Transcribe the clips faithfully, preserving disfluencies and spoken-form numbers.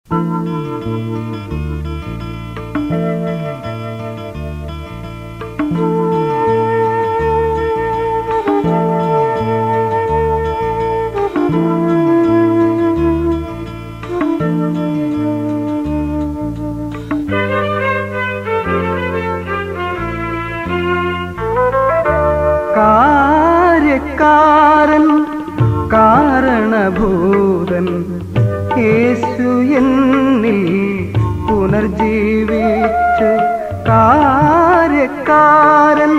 കാര്യക്കാരൻ കാരണഭൂതൻ യേശു എന്നിൽ പുനർജീവിച്ചു. കാര്യക്കാരൻ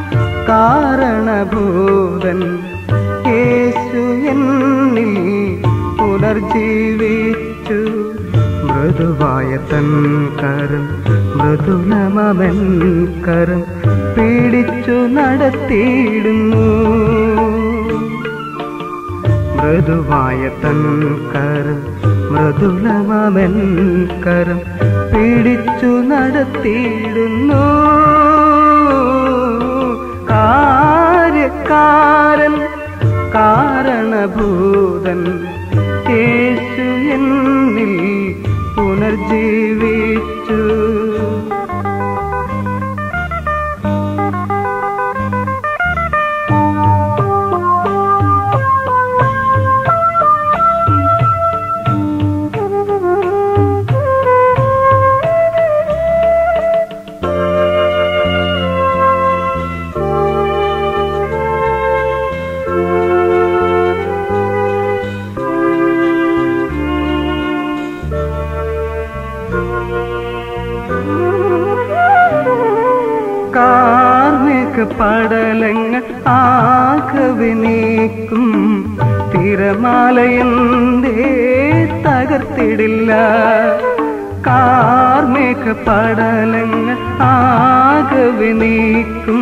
കാരണഭൂതൻ യേശു എന്നിൽ പുനർജീവിച്ചു. മൃദുവായ തൻ കരം മൃദുലമവൻ കരം പിടിച്ചു നടത്തിയിടുന്നു. മൃദുവായ തൻ കരം മൃദുലമവൻ കരം പിടിച്ചു നടത്തിയിടുന്നു. കാര്യക്കാരൻ കാരണഭൂതൻ യേശു എന്നിൽ പുനർജീവിച്ചു. കാർമേഘ പടലങ്ങൾ ആകവെ നീക്കും തിരമാലയെന്തേ തകർത്തിടില്ല. കാർമേഘ പടലങ്ങൾ ആകവെ നീക്കും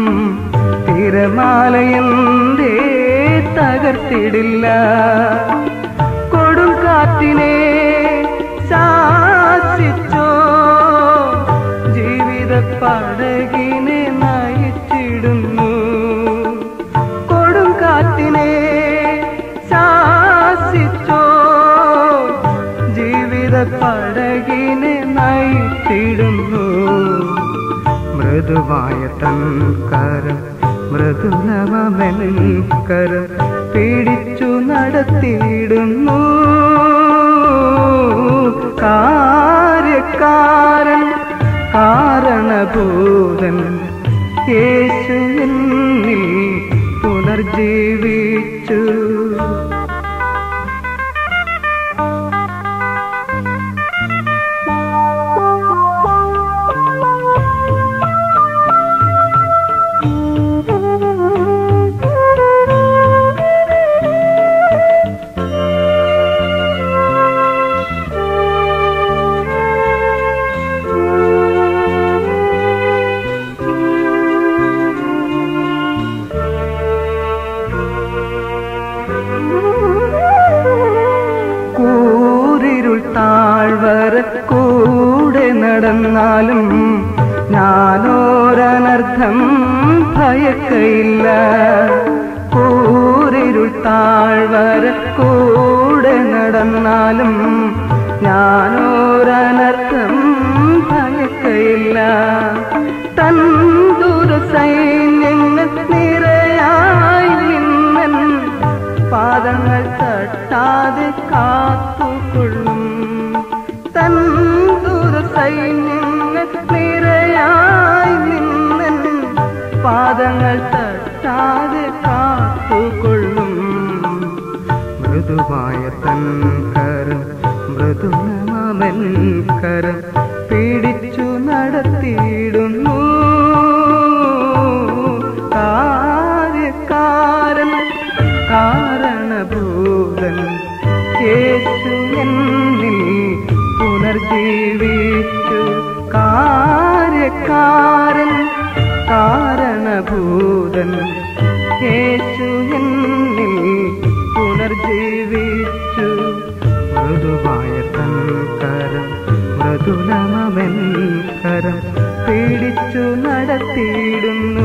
തിരമാലയെന്തേ തകർത്തിടില്ല. കൊടുങ്കാറ്റിനെ ശാസിച്ചോ ജീവിത പടകിനെ നയിച്ചിടുന്നു. കൊടുങ്കാറ്റിനെ ശാസിച്ചോ ജീവിത പടകിനെ നയിച്ചിടുന്നു. മൃദുവായ തൻ കരം മൃദുലമവൻ കരം പിടിച്ചു നടത്തിയിടുന്നു. കാര്യക്കാരൻ കാരണഭൂതൻ യേശു എന്നിൽ പുനർജീവിച്ചു. താഴ്വര കൂടെ നടന്നാലും ഞാനോരനർത്ഥം ഭയക്കയില്ല. കൂരിരുൾ താഴ്വര കൂടെ നടന്നാലും ഞാനോരനർത്ഥം ഭയക്കയില്ല. തൻ ദുരസൈന്യങ്ങൾ നിരയായി നിന്നൻ പാദങ്ങൾ തട്ടാതെ കാത്തുകൊള്ളും. തൻ ദുരസൈന്യങ്ങൾ നിരയായി നിന്നൻ പാദങ്ങൾ തട്ടാതെ കാത്തുകൊള്ളും. മൃദുവായ തൻ കരം മൃദുലമവൻ കരം പിടിച്ചു നടത്തിയിടുന്നു. കാര്യക്കാരൻ കാരണഭൂതൻ യേശു എന്നിൽ പുനർജീവിച്ചു. കാര്യക്കാരൻ കാരണഭൂതൻ യേശു എന്നിൽ പുനർജീവിച്ചു. മൃദുവായ തൻ കരം മൃദുലമവൻ കരം പിടിച്ചു നടത്തിയിടുന്നു.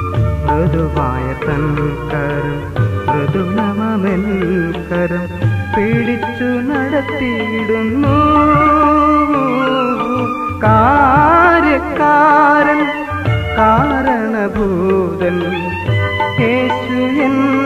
മൃദുവായ തൻ കരം മൃദുലമവൻ കരം പിടിച്ചു നടത്തിയിടുന്നു. കാര്യക്കാരൻ കാരണഭൂതൻ യേശു എൻ